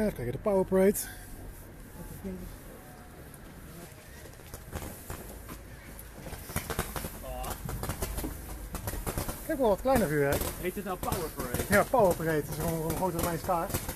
Even kijken, de Power Parade. Kijk wel wat kleiner vuurwerk. Heet het nou Power Parade? Ja, Power Parade. Het is gewoon een grote Romeinse kaart.